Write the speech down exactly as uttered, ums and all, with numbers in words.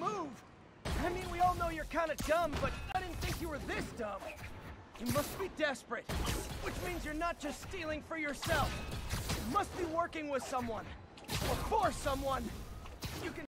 move. I mean, we all know you're kind of dumb, but I didn't think you were this dumb. You must be desperate, which means you're not just stealing for yourself. You must be working with someone, or for someone. You can